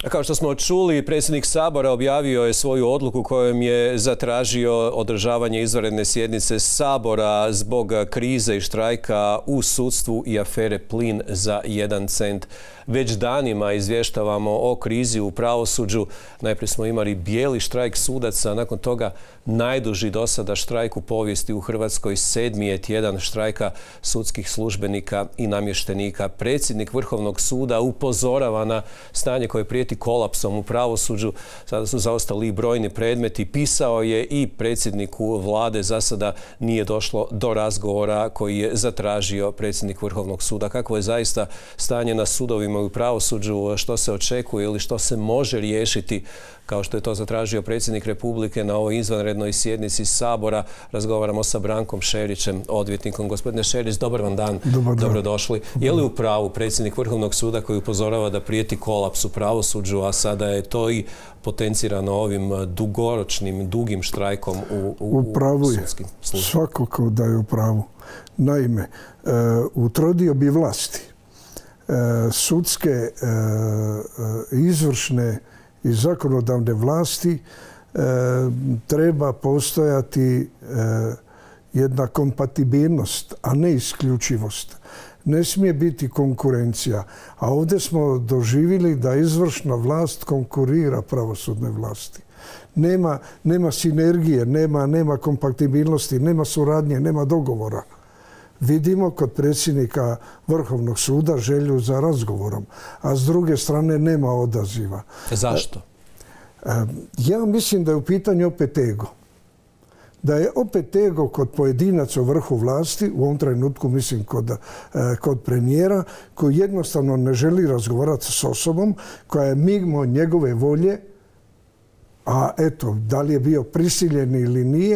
Kao što smo čuli, predsjednik Sabora objavio je svoju odluku kojom je zatražio održavanje izvanredne sjednice Sabora zbog krize i štrajka u sudstvu i afere Plin za 1 cent. Već danima izvještavamo o krizi u pravosuđu. Najprije smo imali bijeli štrajk sudaca, nakon toga najduži do sada štrajk u povijesti u Hrvatskoj, 7. je tjedan štrajka sudskih službenika i namještenika. Predsjednik Vrhovnog suda upozorava na stanje koje prijeti kolapsom u pravosuđu. Sada su zaostali brojni predmeti. Pisao je i predsjedniku vlade. Za sada nije došlo do razgovora koji je zatražio predsjednik Vrhovnog suda. Kako je zaista stanje na sudovima i u pravosuđu, što se očekuje ili što se može riješiti, kao što je to zatražio predsjednik Republike na ovoj izvanrednoj sjednici Sabora. Razgovaramo sa Brankom Šerićem, odvjetnikom. Gospodine Šerić, dobar vam dan. Dobrodošli. Je li u pravu predsjednik Vrhovnog suda koji upozorava da prijeti kolaps u pravosuđu, a sada je to i potencirano ovim dugoročnim, dugim štrajkom u sudskim službama? Svakako da je u pravu. Naime, u trodiobi vlasti sudske, izvršne i zakonodavne vlasti treba postojati jedna kompatibilnost, a ne isključivost. Ne smije biti konkurencija. A ovdje smo doživjeli da izvršna vlast konkurira pravosudnoj vlasti. Nema sinergije, nema kompatibilnosti, nema suradnje, nema dogovora. Vidimo kod predsjednika Vrhovnog suda želju za razgovorom, a s druge strane nema odaziva. Zašto? Ja mislim da je u pitanju opet ego. Da je opet ego kod pojedinaca u vrhu vlasti, u ovom trenutku mislim kod premijera, koji jednostavno ne želi razgovarati s osobom koja je mimo njegove volje, a eto, da li je bio prisiljen ili nije,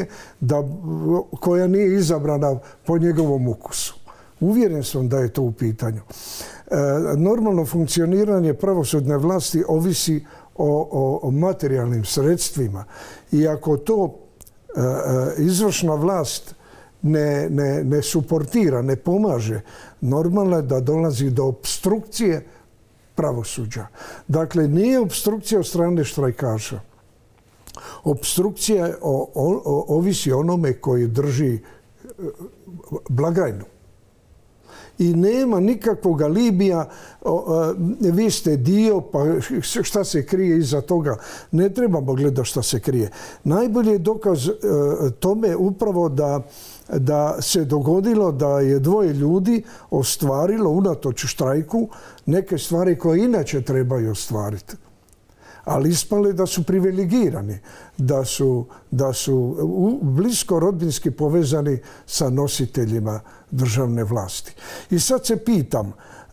koja nije izabrana po njegovom ukusu. Uvjeren sam da je to u pitanju. Normalno funkcioniranje pravosudne vlasti ovisi o materijalnim sredstvima i ako to izvršna vlast ne suportira, ne pomaže, normalno je da dolazi do opstrukcije pravosuđa. Dakle, nije opstrukcija od strane štrajkaša. Opstrukcija ovisi onome koji drži blagajnu. I nema nikakvog alibija, vi ste dio, pa šta se krije iza toga. Ne trebamo gledati šta se krije. Najbolji je dokaz tome upravo da se dogodilo da je 2 ljudi ostvarilo unatoč štrajku neke stvari koje inače trebaju ostvariti. Ali ispale da su privilegirani, da su blisko rodbinski povezani sa nositeljima državne vlasti. I sad se pitam,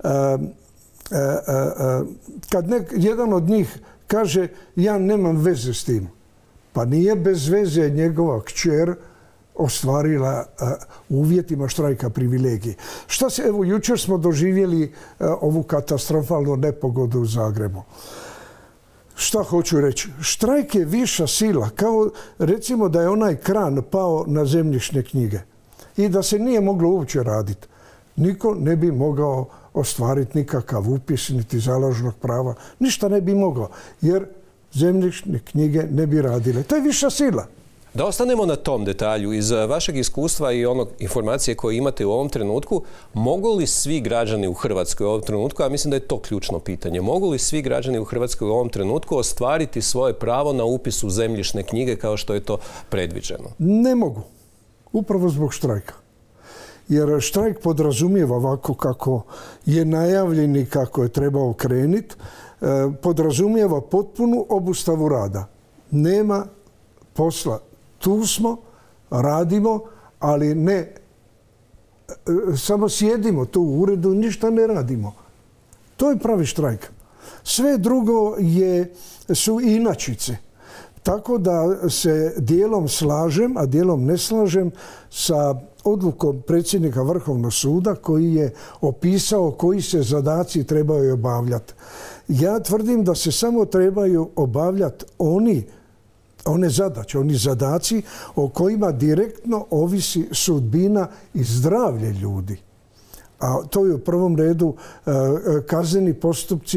kad jedan od njih kaže ja nemam veze s tim, pa nije bez veze njegova kćer ostvarila u uvjetima štrajka privilegije. Evo, jučer smo doživjeli ovu katastrofalnu nepogodu u Zagrebu. Šta hoću reći? Štrajk je viša sila, kao recimo da je onaj kran pao na zemljišne knjige i da se nije moglo uopće raditi. Niko ne bi mogao ostvariti nikakav upis, niti založnog prava. Ništa ne bi mogao, jer zemljišne knjige ne bi radile. To je viša sila. Da ostanemo na tom detalju. Iz vašeg iskustva i onog informacije koje imate u ovom trenutku, mogu li svi građani u Hrvatskoj u ovom trenutku, a mislim da je to ključno pitanje, mogu li svi građani u Hrvatskoj u ovom trenutku ostvariti svoje pravo na upis u zemljišne knjige kao što je to predviđeno? Ne mogu. Upravo zbog štrajka. Jer štrajk podrazumijeva ovako kako je najavljen i kako je trebao krenuti, podrazumijeva potpunu obustavu rada. Nema posla. Tu smo, radimo, ali ne, samo sjedimo tu u uredu i ništa ne radimo. To je pravi štrajk. Sve drugo su inačice. Tako da se dijelom slažem, a dijelom ne slažem sa odlukom predsjednika Vrhovnog suda koji je opisao koji se zadaci trebaju obavljati. Ja tvrdim da se samo trebaju obavljati one zadaće, oni zadaci o kojima direktno ovisi sudbina i zdravlje ljudi. A to je u prvom redu kazneni postupci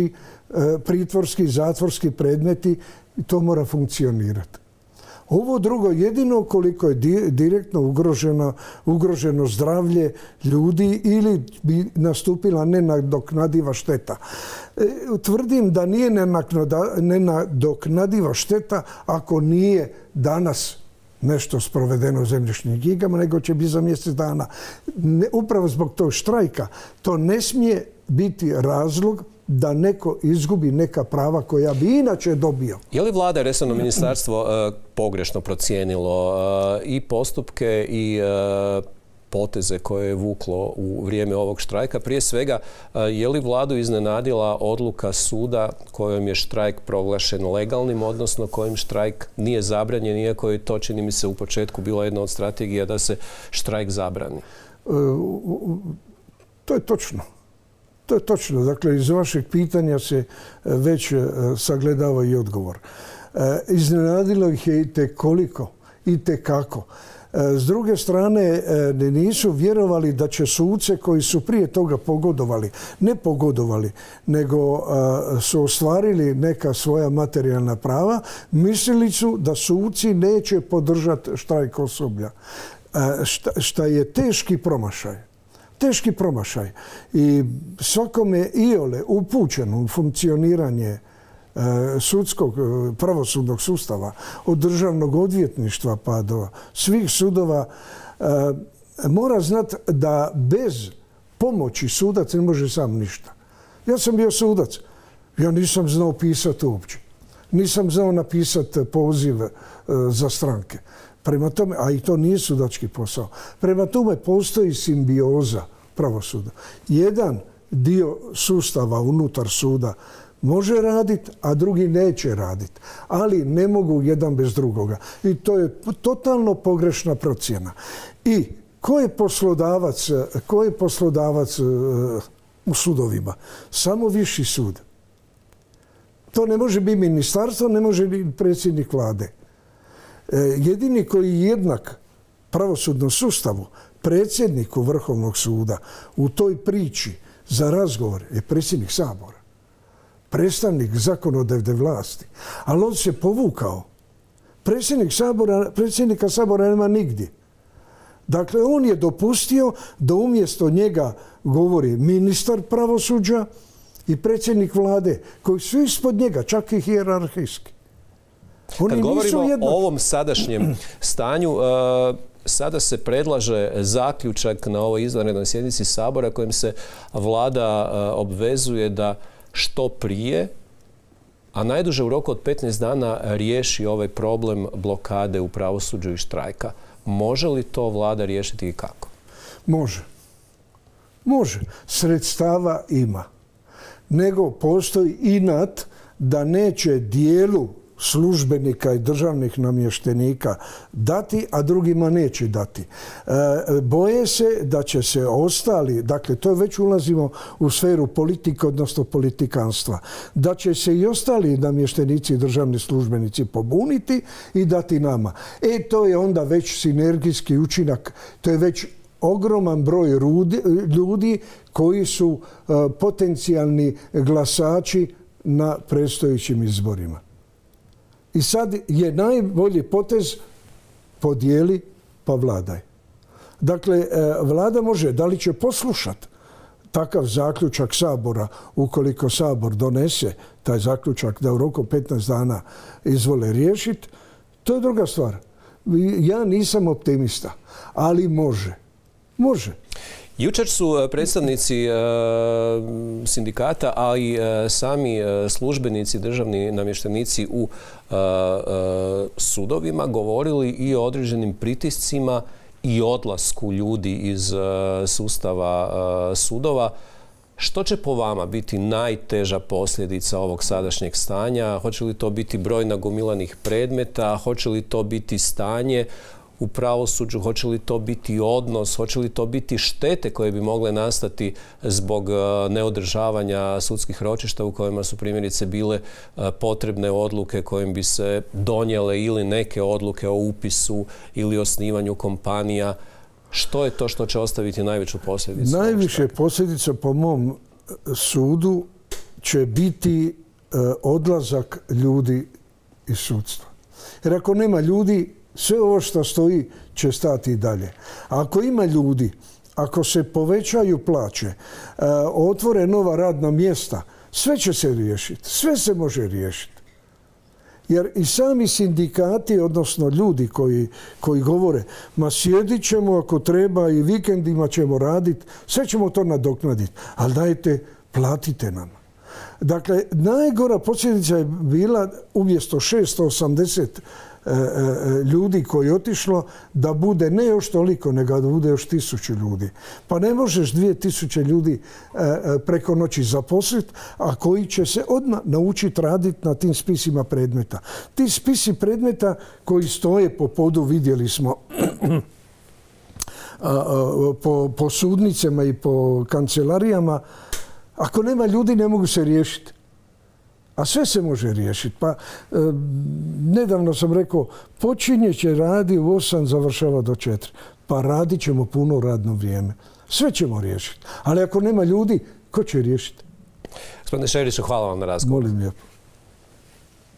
pritvorski, zatvorski predmeti, to mora funkcionirati. Ovo drugo, jedino koliko je direktno ugroženo zdravlje ljudi ili bi nastupila nenadoknadiva šteta. Tvrdim da nije nenadoknadiva šteta ako nije danas nešto sprovedeno u zemljišnim knjigama, nego će biti za mjesec dana. Upravo zbog tog štrajka to ne smije biti razlog da neko izgubi neka prava koja bi inače dobio. Je li vlada, resorno ministarstvo pogrešno procijenilo i postupke i poteze koje je vuklo u vrijeme ovog štrajka? Prije svega, je li vladu iznenadila odluka suda kojom je štrajk proglašen legalnim, odnosno kojim štrajk nije zabranjen, iako je to, čini mi se, u početku bila jedna od strategija da se štrajk zabrani? To je točno. To je točno. Dakle, iz vašeg pitanja se već sagledava i odgovor. Iznenadilo ih je i te koliko, i te kako. S druge strane, nisu vjerovali da će suce koji su prije toga ne pogodovali, nego su ostvarili neka svoja materijalna prava, mislili su da suci neće podržati štrajk osoblja. Šta je teški promašaj. Teški promašaj. I svakome iole upućeno u funkcioniranje sudskog pravosudnog sustava, od državnog odvjetništva pa do svih sudova, mora znati da bez pomoći sudac ne može sam ništa. Ja sam bio sudac. Ja nisam znao pisati uopće. Nisam znao napisati poziv za stranke. Prema tome, a i to nije sudački posao. Prema tome postoji simbioza pravosuda. Jedan dio sustava unutar suda može raditi, a drugi neće raditi. Ali ne mogu jedan bez drugoga. I to je totalno pogrešna procjena. I ko je poslodavac u sudovima? Samo viši sud. To ne može biti ministarstvo, ne može biti predsjednik vlade. Jedini koji je jednak pravosudnom sustavu, predsjedniku Vrhovnog suda, u toj priči za razgovor je predsjednik Sabora. Predstavnik zakonodavne vlasti. Ali on se povukao. Predsjednika Sabora nema nigdje. Dakle, on je dopustio da umjesto njega govori ministar pravosuđa i predsjednik vlade, koji su ispod njega, čak i hijerarhijski. Kad govorimo o ovom sadašnjem stanju, sada se predlaže zaključak na ovoj izvanrednoj sjednici Sabora kojim se vlada obvezuje da što prije, a najduže u roku od 15 dana riješi ovaj problem blokade u pravosuđu i štrajka. Može li to vlada riješiti i kako? Može. Može. Sredstava ima. Nego postoji inat da neće dijelu službenika i državnih namještenika dati, a drugima neće dati. Boje se da će se ostali, dakle to već ulazimo u sferu politike, odnosno politikanstva, da će se i ostali namještenici i državni službenici pobuniti i dati nama. To je onda već sinergijski učinak, to je već ogroman broj ljudi koji su potencijalni glasači na predstojećim izborima. I sad je najbolji potez podijeli pa vladaj. Dakle, vlada može, da li će poslušati takav zaključak Sabora, ukoliko Sabor donese taj zaključak da u roku 15 dana izvole riješiti, to je druga stvar. Ja nisam optimista, ali može. Može. Jučer su predstavnici sindikata, a i sami službenici, državni namještenici u sudovima govorili i o određenim pritiscima i odlasku ljudi iz sustava sudova. Što će po vama biti najteža posljedica ovog sadašnjeg stanja? Hoće li to biti broj nagomilanih predmeta? Hoće li to biti stanje u pravosuđu? Hoće li to biti odnos? Hoće li to biti štete koje bi mogle nastati zbog neodržavanja sudskih ročišta u kojima su primjerice bile potrebne odluke kojim bi se donijele ili neke odluke o upisu ili osnivanju kompanija? Što je to što će ostaviti najveću posljedicu? Najviše posljedica po mom sudu će biti odlazak ljudi iz sudstva. Jer ako nema ljudi, sve ovo što stoji će stati i dalje. Ako ima ljudi, ako se povećaju plaće, otvore nova radna mjesta, sve će se riješiti. Sve se može riješiti. Jer i sami sindikati, odnosno ljudi koji govore, ma sjedit ćemo ako treba i vikendima ćemo raditi, sve ćemo to nadoknaditi. Ali dajte, platite nam. Dakle, najgora posljedica je bila umjesto 680 ljudi koji je otišlo, da bude ne još toliko, nego da bude još 1000 ljudi. Pa ne možeš 2000 ljudi preko noći zaposliti, a koji će se odmah naučiti raditi na tim spisima predmeta. Ti spisi predmeta koji stoje po podu, vidjeli smo, po sudnicama i po kancelarijama, ako nema ljudi ne mogu se riješiti. A sve se može riješiti. Pa nedavno sam rekao, počinje će radi u 8, završava do 4. Pa radit ćemo puno radno vrijeme. Sve ćemo riješiti. Ali ako nema ljudi, ko će riješiti? Gospodine Šeriću, hvala vam na razgovor. Molim lijepo.